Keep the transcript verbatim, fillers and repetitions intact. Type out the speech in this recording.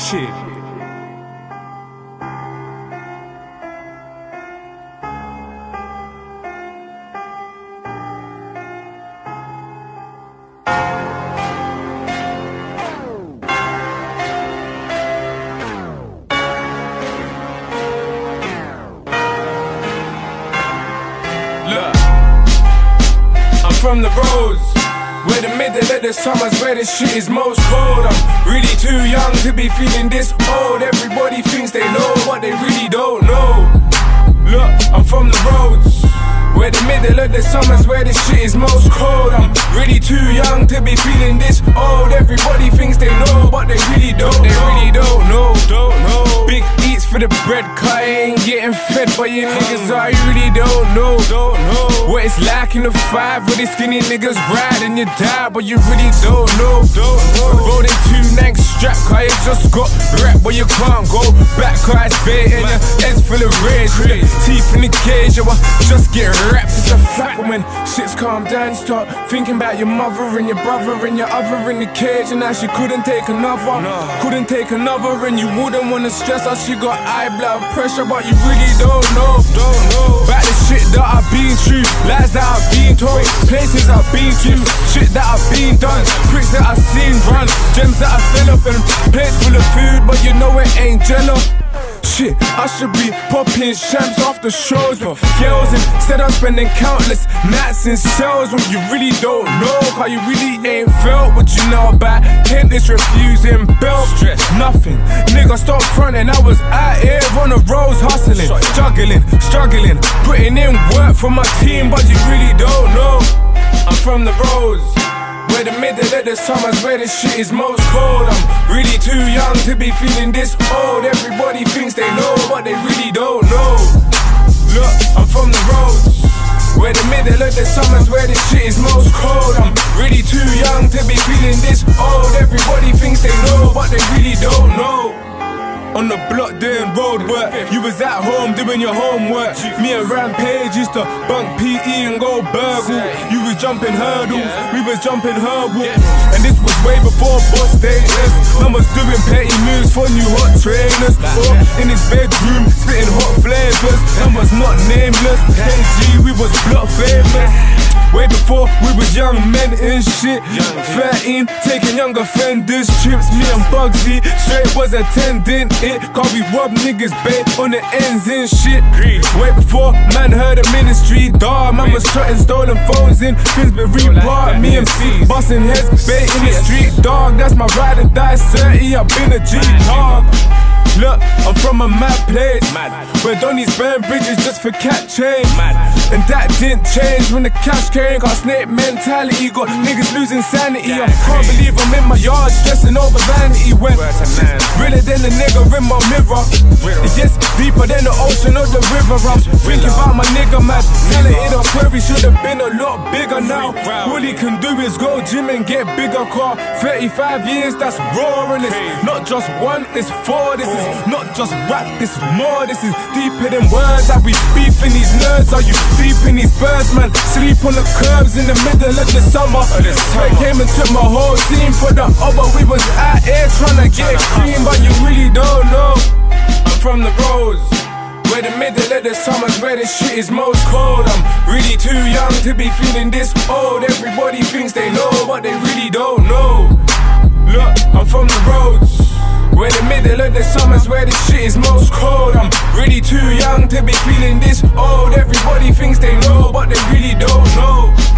Shit. Look, I'm from the roads, where the middle of the summer's where the shit is most cold. I'm really too young to be feeling this old. Everybody thinks they know what they really don't know. Look, I'm from the roads, where the middle of the summer's where the shit is most cold. I'm really too young to be feeling this old. Everybody thinks they know, but they really don't. They really don't know. Don't know. Big eats for the bread, cut I ain't getting fed by you niggas. I really don't know. Don't know what it's like in the five where these skinny niggas ride and you die, but you really don't know. Don't know. Rolling two next strap, cause you just got rap, but you can't go back, cause it's bait and your head's full of rage. With your teeth in the cage, you just get wrapped. It's a fact, but when shit's calm down, you start thinking about your mother and your brother and your other in the cage. And now she couldn't take another, no. couldn't take another, and you wouldn't wanna stress her. She got high blood pressure, but you really don't know. Don't know about the shit that I've been through, lies that I've been told, places I've been to, shit that I've been done, pricks that I've seen run, gems that I fell off, and plates full of food, but you know it ain't jello. Shit, I should be popping champs off the shows with girls instead of spending countless nights in cells. When you really don't know, cause you really ain't felt what you know about Kent's refusing belt. Stress, nothing, nigga stop fronting. I was out here on the roads hustling, juggling, struggling, putting in work for my team, but you really don't know. I'm from the roads, where the middle of the summer's where the shit is most cold. I'm really too young to be feeling this old. Everybody thinks they know, but they really don't know. Look, I'm from the roads, where the middle of the summer's where the shit is most cold. I'm really too young to be feeling this old. Everybody thinks they know, but they really don't know. On the block doing road work, you was at home doing your homework. Me and Rampage used to bunk P E and go burgle. You was jumping hurdles, we was jumping hurdles. And this was way before boss status. Man was doing petty moves for new hot trainers, or in his bedroom spitting hot flavors. Man was not nameless, K G, we was block famous. Way before we was young men and shit. thirteen, taking younger offenders trips. Me and Bugsy straight was attending it, cause we rob niggas bait on the ends and shit. Way before man heard of ministry, dawg. Man was shutting stolen phones in Finsbury Park. Me and C busting heads, bait in the street, dog. That's my ride or die, thirty, I've been a G, dog. Look, I'm from a mad place, mad, where don't need burn bridges just for cat chain, mad. And that didn't change when the cash came. Got snake mentality, got niggas losing sanity. I can't believe I'm in my yard stressing over vanity, when shit's realer than the nigga in my mirror. It gets deeper than the ocean or the river. I'm thinking about my nigga, man, telling it I swear he should have been a lot bigger now. All he can do is go gym and get bigger car. Thirty-five years, that's raw, and it's not just one, it's four. This is not just rap, this is more. This is deeper than words. Are we beefing these nerds? Are you deep in these birds, man? Sleep on the curbs in the middle of the summer. I came and took my whole team for the other. We was out here trying to get cream, but you really don't know. I'm from the roads, where the middle of the summer's where the shit is most cold. I'm really too young to be feeling this old. Everybody thinks they know, but they really don't know. Look, I'm from the roads, where the middle of the summer's where the shit is most cold. I'm really too young to be feeling this old. Everybody thinks they know, but they really don't know.